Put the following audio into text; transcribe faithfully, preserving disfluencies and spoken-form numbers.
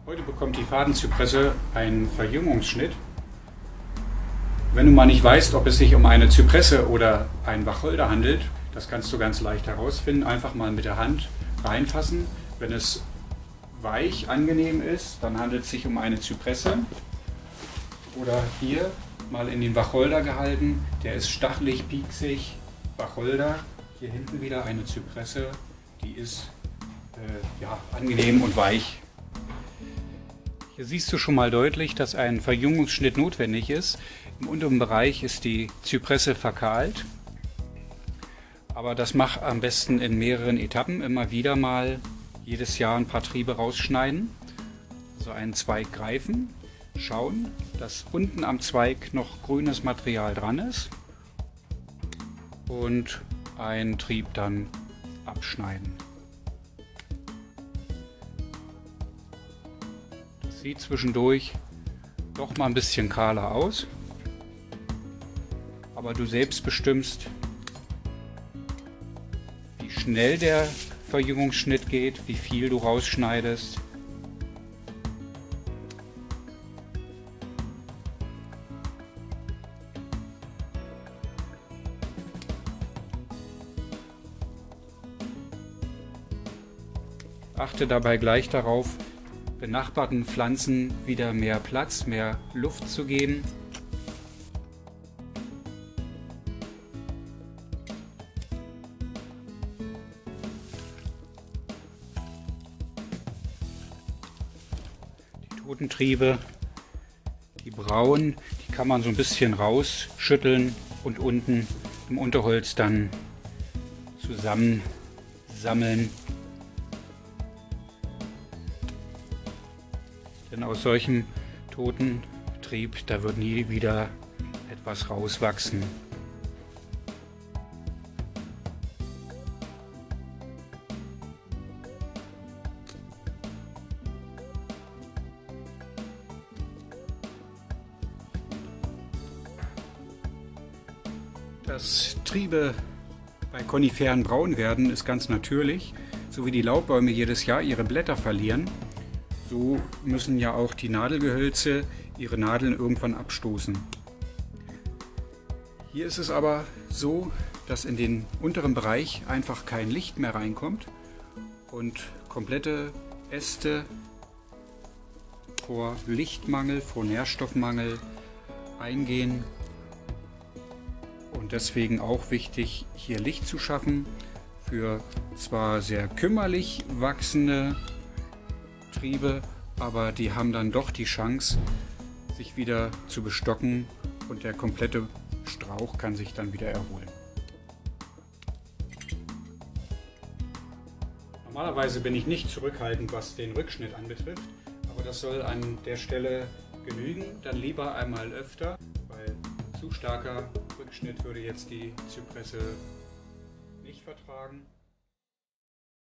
Heute bekommt die Fadenzypresse einen Verjüngungsschnitt. Wenn du mal nicht weißt, ob es sich um eine Zypresse oder einen Wacholder handelt, das kannst du ganz leicht herausfinden. Einfach mal mit der Hand reinfassen. Wenn es weich, angenehm ist, dann handelt es sich um eine Zypresse. Oder hier mal in den Wacholder gehalten. Der ist stachelig, pieksig. Wacholder. Hier hinten wieder eine Zypresse. Die ist äh, ja, angenehm und weich. Hier siehst du schon mal deutlich, dass ein Verjüngungsschnitt notwendig ist. Im unteren Bereich ist die Zypresse verkahlt. Aber das mach am besten in mehreren Etappen. Immer wieder mal jedes Jahr ein paar Triebe rausschneiden. Also einen Zweig greifen, schauen, dass unten am Zweig noch grünes Material dran ist. Und einen Trieb dann abschneiden. Das sieht zwischendurch doch mal ein bisschen kahler aus, aber du selbst bestimmst, wie schnell der Verjüngungsschnitt geht, wie viel du rausschneidest. Achte dabei gleich darauf, benachbarten Pflanzen wieder mehr Platz, mehr Luft zu geben. Die toten Triebe, die braunen, die kann man so ein bisschen rausschütteln und unten im Unterholz dann zusammen sammeln. Denn aus solchem toten Trieb, da wird nie wieder etwas rauswachsen. Dass Triebe bei Koniferen braun werden, ist ganz natürlich. So wie die Laubbäume jedes Jahr ihre Blätter verlieren, so müssen ja auch die Nadelgehölze ihre Nadeln irgendwann abstoßen. Hier ist es aber so, dass in den unteren Bereich einfach kein Licht mehr reinkommt und komplette Äste vor Lichtmangel, vor Nährstoffmangel eingehen. Und deswegen auch wichtig, hier Licht zu schaffen für zwar sehr kümmerlich wachsende Triebe, aber die haben dann doch die Chance, sich wieder zu bestocken und der komplette Strauch kann sich dann wieder erholen. Normalerweise bin ich nicht zurückhaltend, was den Rückschnitt anbetrifft, aber das soll an der Stelle genügen. Dann lieber einmal öfter, weil zu starker Rückschnitt würde jetzt die Zypresse nicht vertragen.